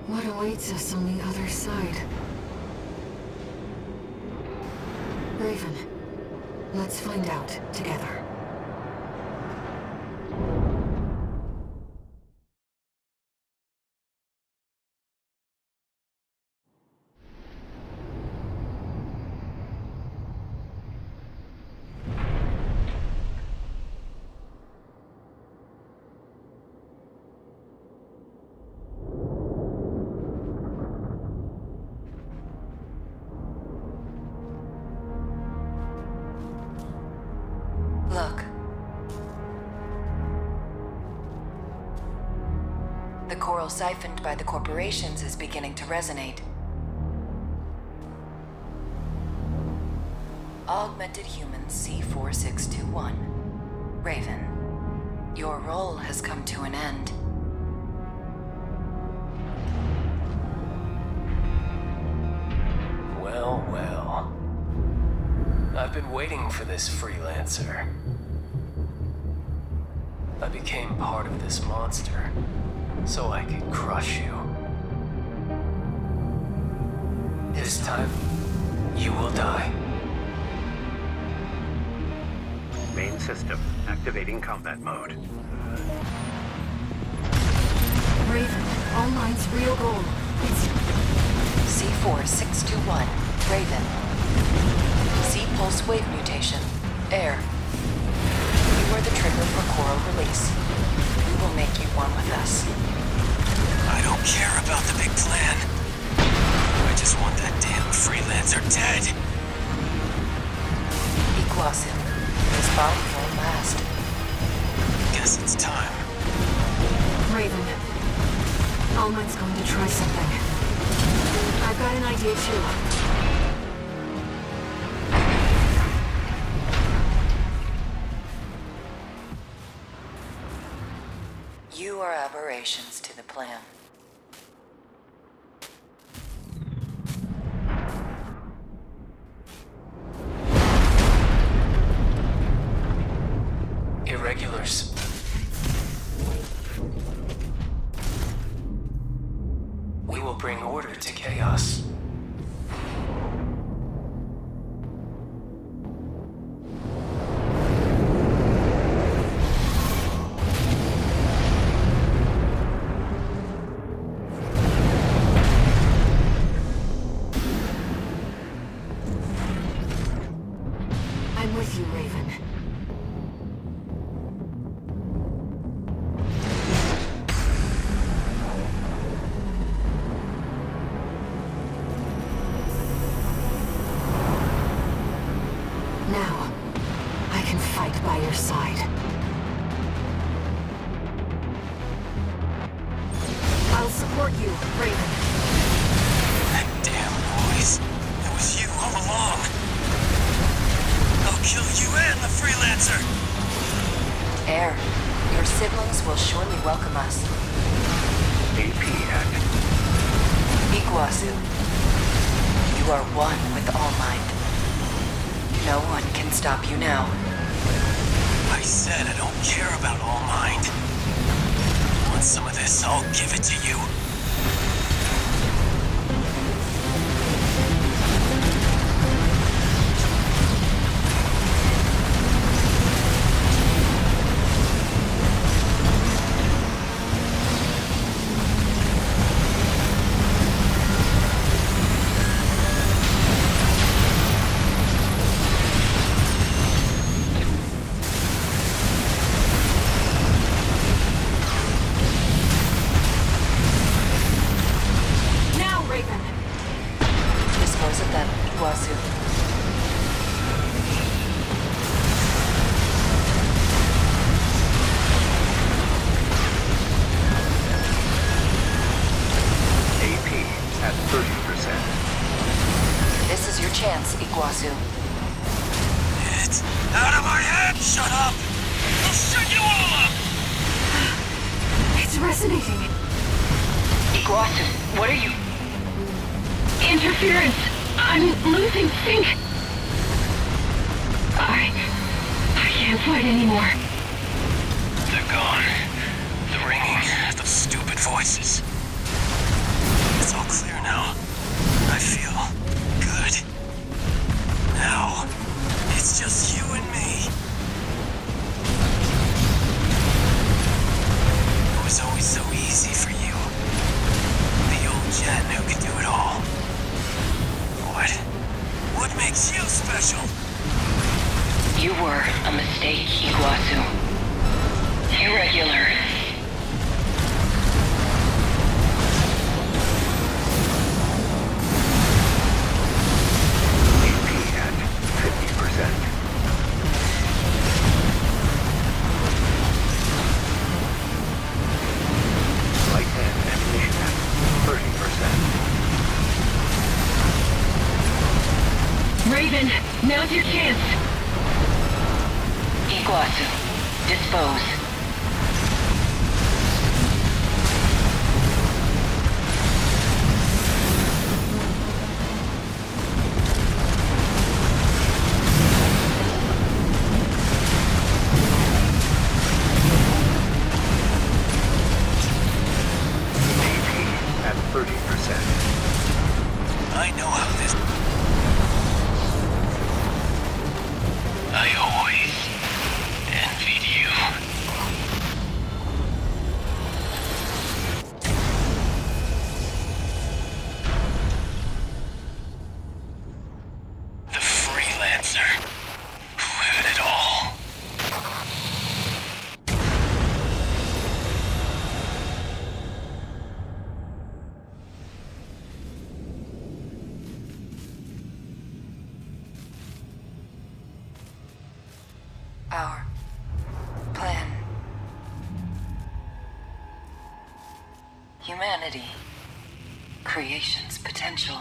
What awaits us on the other side? Raven, let's find out together. Look. The coral siphoned by the corporations is beginning to resonate. Augmented Human C4621. Raven, your role has come to an end. Well, well. I've been waiting for this freelancer. I became part of this monster, so I could crush you. This time, you will die. Main system, activating combat mode. Raven, All Might's real goal. It's C4621. Raven. C-pulse wave mutation. Air. You are the trigger for coral release. We will make you one with us. I don't care about the big plan. I just want that damn freelancer dead. Iguazu. This bout won't last. Guess it's time. Raven. All Might's going to try something. I've got an idea too. You are aberrations to the plan. Irregulars. We will bring order to chaos. I'm with you, Raven. Now, I can fight by your side. I'll support you, Raven. That damn noise. It was you all along. I'll kill you and the freelancer. Air. Your siblings will surely welcome us. AP active. Iguazu. You are one with All Might. No one can stop you now. I said I don't care about All Mind. Want some of this, I'll give it to you. Dispose of them, Iguazu. AP at 30%. This is your chance, Iguazu. It's out of my head! Shut up! I'll shut you all up! It's resonating. Iguazu, what are you... Interference! I'm losing sync! I can't fight anymore. They're gone. The ringing, the stupid voices. Raven, now's your chance. Iguazu. Dispose. AP at 30%. I know how this... I always envied you. The freelancer. Who had it all? Our plan. Humanity. Creation's potential.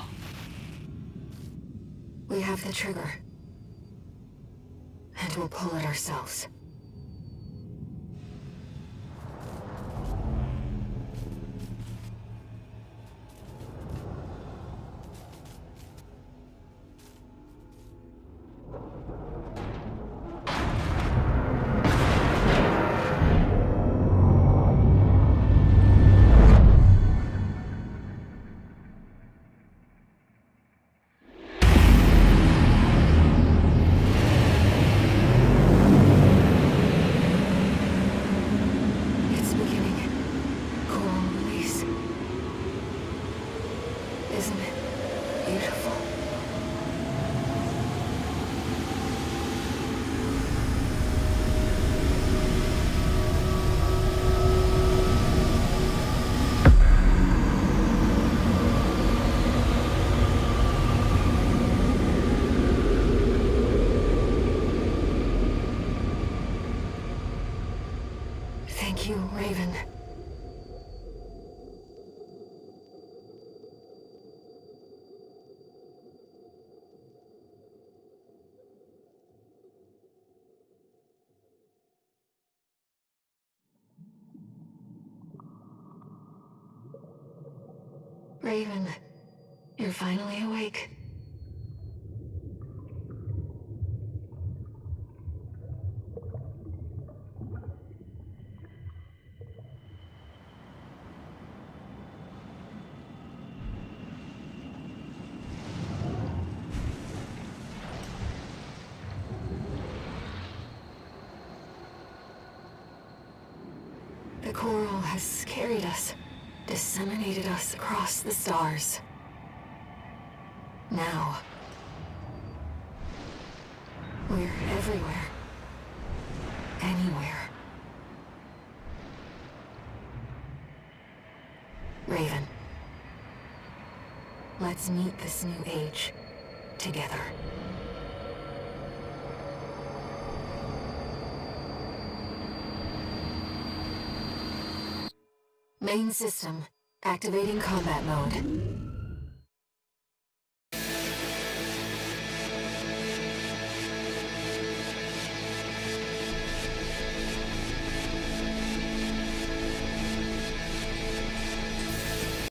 We have the trigger. And we'll pull it ourselves. It's beginning. Coral release. Isn't it beautiful? Thank you, Raven. Raven, you're finally awake. The coral has carried us, disseminated us across the stars. Now, we're everywhere. Anywhere. Raven, let's meet this new age together. Main system, activating combat mode.